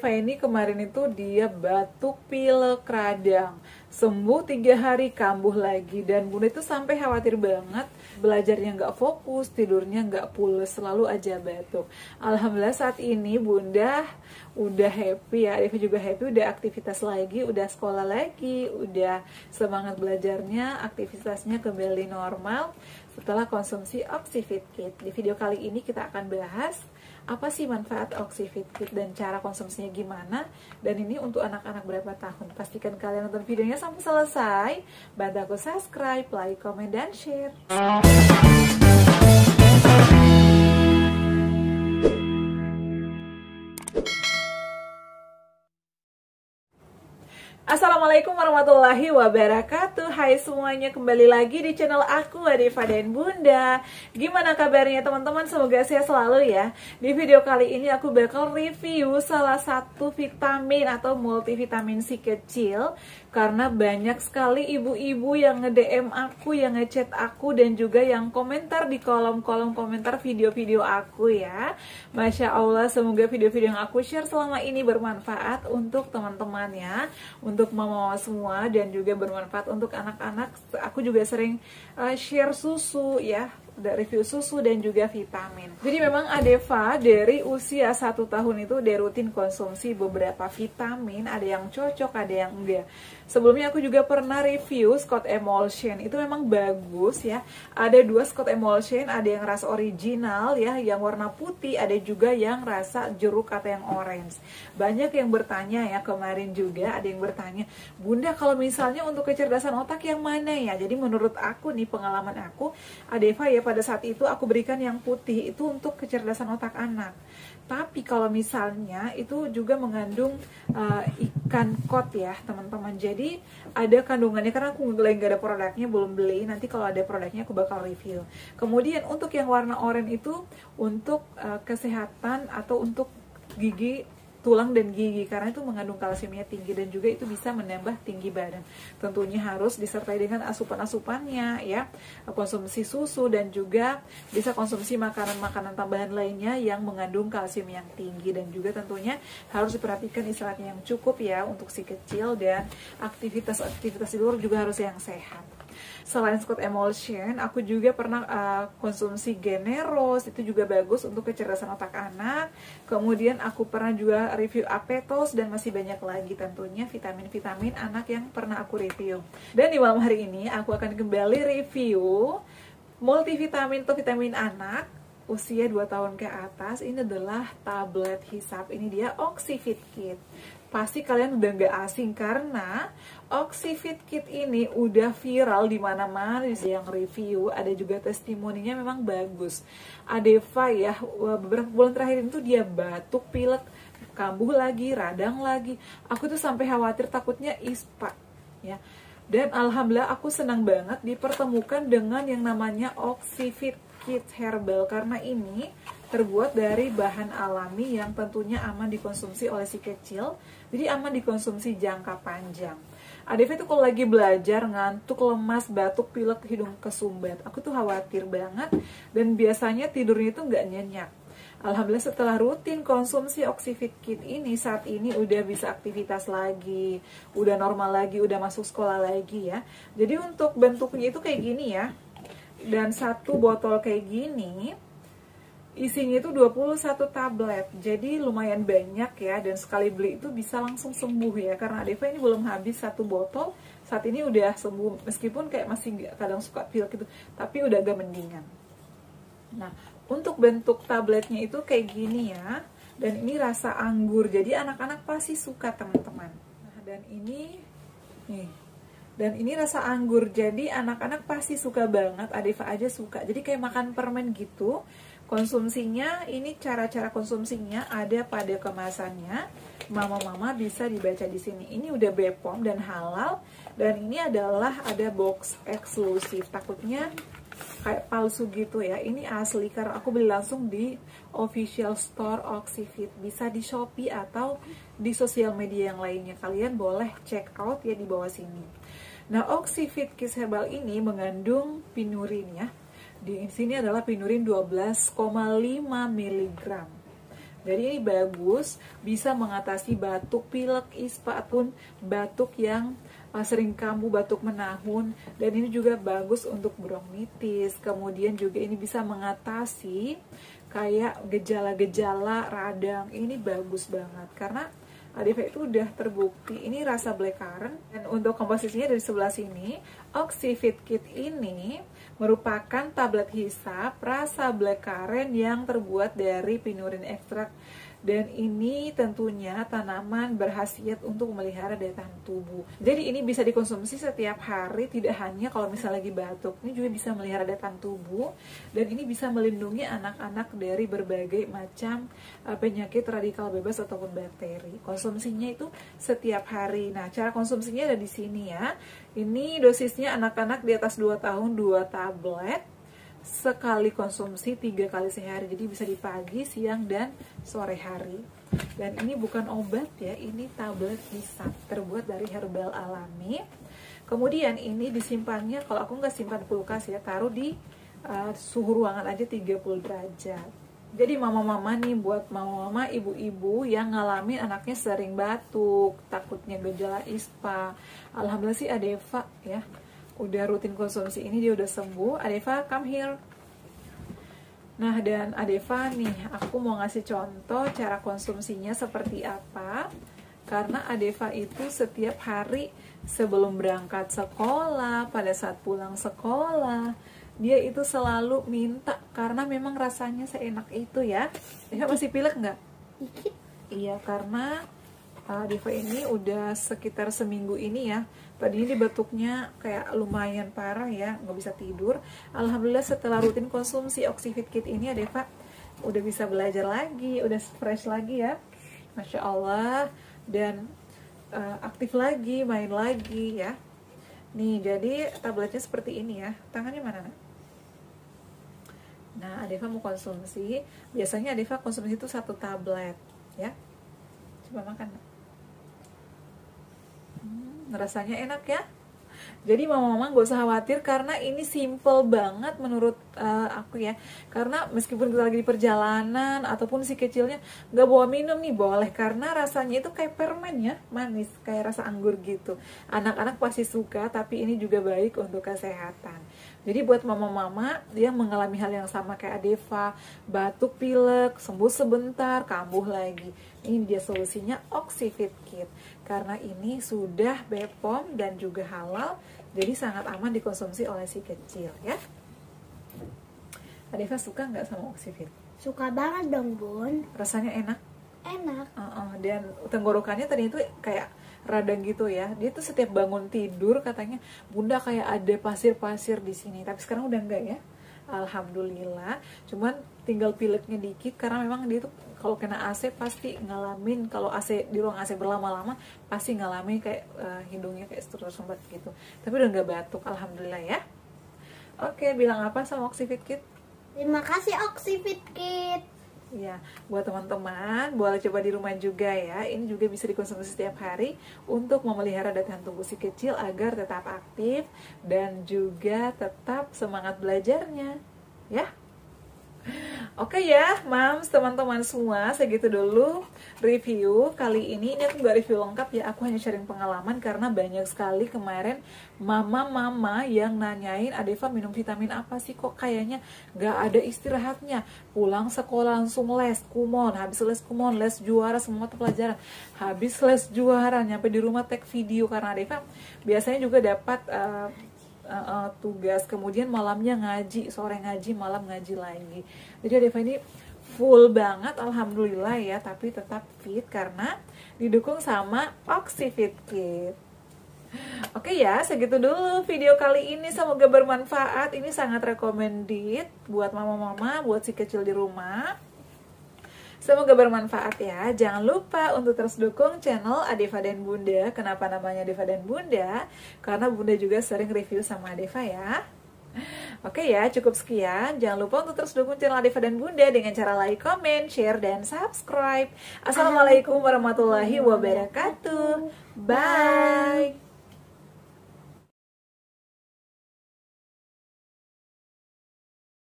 Deva ini kemarin itu dia batuk, pilek, radang. Sembuh 3 hari, kambuh lagi. Dan Bunda itu sampai khawatir banget, belajarnya nggak fokus, tidurnya nggak pules, selalu aja batuk. Alhamdulillah saat ini Bunda udah happy ya, Deva juga happy, udah aktivitas lagi, udah sekolah lagi, udah semangat belajarnya, aktivitasnya kembali normal setelah konsumsi Oxyfit Kit. Di video kali ini kita akan bahas apa sih manfaat Oxyfit Kit dan cara konsumsinya gimana, dan ini untuk anak-anak berapa tahun. Pastikan kalian nonton videonya sampai selesai, bantu aku subscribe, like, comment, dan share. Assalamualaikum warahmatullahi wabarakatuh. Hai semuanya, kembali lagi di channel aku, Deva dan Bunda. Gimana kabarnya teman-teman? Semoga sehat selalu ya. Di video kali ini aku bakal review salah satu vitamin atau multivitamin si kecil, karena banyak sekali ibu-ibu yang nge-DM aku, yang nge-chat aku, dan juga yang komentar di kolom-kolom komentar video-video aku ya. Masya Allah, semoga video-video yang aku share selama ini bermanfaat untuk teman-teman ya, untuk mama-mama semua, dan juga bermanfaat untuk anak-anak. Aku juga sering share susu ya, review susu dan juga vitamin. Jadi memang Deva dari usia 1 tahun itu dia rutin konsumsi beberapa vitamin, ada yang cocok, ada yang enggak. Sebelumnya aku juga pernah review Scott Emulsion, itu memang bagus ya. Ada 2 Scott Emulsion, ada yang rasa original ya, yang warna putih, ada juga yang rasa jeruk atau yang orange. Banyak yang bertanya ya, kemarin juga ada yang bertanya, Bunda kalau misalnya untuk kecerdasan otak yang mana ya? Jadi menurut aku nih, pengalaman aku, Deva ya, pada saat itu aku berikan yang putih itu untuk kecerdasan otak anak. Tapi kalau misalnya itu juga mengandung ikan kod ya teman-teman. Jadi ada kandungannya, karena aku nggak ada produknya, belum beli. Nanti kalau ada produknya aku bakal review. Kemudian untuk yang warna oranye itu untuk kesehatan atau untuk gigi, tulang dan gigi, karena itu mengandung kalsiumnya tinggi dan juga itu bisa menambah tinggi badan. Tentunya harus disertai dengan asupan-asupannya ya, konsumsi susu, dan juga bisa konsumsi makanan-makanan tambahan lainnya yang mengandung kalsium yang tinggi, dan juga tentunya harus diperhatikan istirahatnya yang cukup ya untuk si kecil, dan aktivitas di luar juga harus yang sehat. Selain Scott Emulsion, aku juga pernah konsumsi Generos, itu juga bagus untuk kecerdasan otak anak. Kemudian aku pernah juga review Apetos, dan masih banyak lagi tentunya vitamin-vitamin anak yang pernah aku review. Dan di malam hari ini aku akan kembali review multivitamin atau vitamin anak usia 2 tahun ke atas. Ini adalah tablet hisap, ini dia Oxyfit Kit. Pasti kalian udah nggak asing, karena Oxyfit Kit ini udah viral di mana-mana, yang review, ada juga testimoninya memang bagus. Deva ya, beberapa bulan terakhir itu dia batuk, pilek, kambuh lagi, radang lagi. Aku tuh sampai khawatir, takutnya ispa ya. Dan alhamdulillah aku senang banget dipertemukan dengan yang namanya Oxyfit Kit Herbal, karena ini terbuat dari bahan alami yang tentunya aman dikonsumsi oleh si kecil, jadi aman dikonsumsi jangka panjang. Deva itu kalau lagi belajar ngantuk, lemas, batuk, pilek, hidung kesumbat, aku tuh khawatir banget, dan biasanya tidurnya itu nggak nyenyak. Alhamdulillah setelah rutin konsumsi Oxyfit Kit ini, saat ini udah bisa aktivitas lagi, udah normal lagi, udah masuk sekolah lagi ya. Jadi untuk bentuknya itu kayak gini ya, dan 1 botol kayak gini isinya itu 21 tablet, jadi lumayan banyak ya, dan sekali beli itu bisa langsung sembuh ya, karena Deva ini belum habis 1 botol, saat ini udah sembuh, meskipun kayak masih kadang suka pilek gitu, tapi udah agak mendingan. Nah, untuk bentuk tabletnya itu kayak gini ya, dan ini rasa anggur, jadi anak-anak pasti suka teman-teman. Nah, dan ini nih, dan ini rasa anggur, jadi anak-anak pasti suka banget, Deva aja suka, jadi kayak makan permen gitu. Konsumsinya, ini cara-cara konsumsinya ada pada kemasannya, mama-mama bisa dibaca di sini. Ini udah BPOM dan halal, dan ini adalah ada box eksklusif, takutnya kayak palsu gitu ya. Ini asli karena aku beli langsung di official store Oxyfit, bisa di Shopee atau di sosial media yang lainnya. Kalian boleh check out ya di bawah sini. Nah, Oxyfit Kids Herbal ini mengandung pinurin ya. Di sini adalah pinurin 12,5 mg. Jadi ini bagus, bisa mengatasi batuk, pilek, ispa, ataupun batuk yang sering kambuh, batuk menahun. Dan ini juga bagus untuk bronkitis. Kemudian juga ini bisa mengatasi kayak gejala-gejala radang. Ini bagus banget karena Adeva itu udah terbukti. Ini rasa blackcurrant, dan untuk komposisinya dari sebelah sini, Oxyfit Kit ini merupakan tablet hisap rasa blackcurrant yang terbuat dari pinurin ekstrak, dan ini tentunya tanaman berkhasiat untuk memelihara daya tahan tubuh. Jadi ini bisa dikonsumsi setiap hari, tidak hanya kalau misalnya lagi batuk. Ini juga bisa memelihara daya tahan tubuh, dan ini bisa melindungi anak-anak dari berbagai macam penyakit radikal bebas ataupun bakteri. Konsumsinya itu setiap hari. Nah, cara konsumsinya ada di sini ya. Ini dosisnya anak-anak di atas 2 tahun 2 tablet. Sekali konsumsi 3 kali sehari, jadi bisa di pagi, siang, dan sore hari. Dan ini bukan obat ya, ini tablet hisap terbuat dari herbal alami. Kemudian ini disimpannya, kalau aku nggak simpan kulkas ya, taruh di suhu ruangan aja 30 derajat. Jadi mama-mama nih, buat mama-mama, ibu-ibu yang ngalamin anaknya sering batuk, takutnya gejala ispa, alhamdulillah sih Adeva ya udah rutin konsumsi ini, dia udah sembuh. Adeva, come here. Nah, dan Adeva nih, aku mau ngasih contoh cara konsumsinya seperti apa. Karena Adeva itu setiap hari sebelum berangkat sekolah, pada saat pulang sekolah, dia itu selalu minta, karena memang rasanya seenak itu ya. Ya, masih pilek nggak? Iya, karena Adeva ini udah sekitar seminggu ini ya. Tadinya batuknya kayak lumayan parah ya, nggak bisa tidur. Alhamdulillah setelah rutin konsumsi Oxyfit Kit ini, Adeva udah bisa belajar lagi, udah fresh lagi ya, Masya Allah. Dan aktif lagi, main lagi ya. Nih, jadi tabletnya seperti ini ya. Tangannya mana, nak? Nah, Adeva mau konsumsi. Biasanya Adeva konsumsi itu 1 tablet ya. Coba makan, nak. Rasanya enak ya. Jadi mama-mama gak usah khawatir, karena ini simple banget menurut aku ya. Karena meskipun kita lagi di perjalanan ataupun si kecilnya gak bawa minum nih, boleh, karena rasanya itu kayak permen ya, manis, kayak rasa anggur gitu. Anak-anak pasti suka, tapi ini juga baik untuk kesehatan. Jadi buat mama-mama yang mengalami hal yang sama kayak Adeva, batuk, pilek, sembuh sebentar, kambuh lagi, ini dia solusinya, Oxyfit Kit. Karena ini sudah BPOM dan juga halal, jadi sangat aman dikonsumsi oleh si kecil ya. Adeva suka nggak sama Oxyfit? Suka banget dong, Bun. Rasanya enak? Enak. Dan tenggorokannya tadi itu kayak radang gitu ya. Dia tuh setiap bangun tidur katanya, Bunda kayak ada pasir-pasir di sini. Tapi sekarang udah enggak ya. Alhamdulillah. Cuman tinggal pileknya dikit, karena memang dia tuh kalau kena AC pasti ngalamin, kalau AC di ruang AC berlama-lama pasti ngalamin kayak hidungnya kayak tersumbat gitu. Tapi udah nggak batuk, alhamdulillah ya. Oke, bilang apa sama Oxyfit Kit? Terima kasih Oxyfit Kit. Ya, buat teman-teman boleh coba di rumah juga ya. Ini juga bisa dikonsumsi setiap hari untuk memelihara daya tahan tubuh si kecil agar tetap aktif dan juga tetap semangat belajarnya. Ya. Oke ya, Mams, teman-teman semua, segitu dulu review kali ini. Ini aku nggak review lengkap ya, aku hanya sharing pengalaman karena banyak sekali kemarin mama-mama yang nanyain, Adeva minum vitamin apa sih, kok kayaknya nggak ada istirahatnya, pulang sekolah langsung les kumon, habis les kumon, les juara semua mata pelajaran, habis les juara nyampe di rumah take video, karena Adeva biasanya juga dapat tugas, kemudian malamnya ngaji, sore ngaji, malam ngaji lagi. Jadi Adeva ini full banget, alhamdulillah ya, tapi tetap fit karena didukung sama Oxyfit Kit. Oke ya, segitu dulu video kali ini, semoga bermanfaat. Ini sangat recommended buat mama-mama, buat si kecil di rumah. Semoga bermanfaat ya. Jangan lupa untuk terus dukung channel Adeva dan Bunda. Kenapa namanya Adeva dan Bunda? Karena Bunda juga sering review sama Adeva ya. Oke ya, cukup sekian. Jangan lupa untuk terus dukung channel Adeva dan Bunda dengan cara like, comment, share, dan subscribe. Assalamualaikum warahmatullahi wabarakatuh. Bye.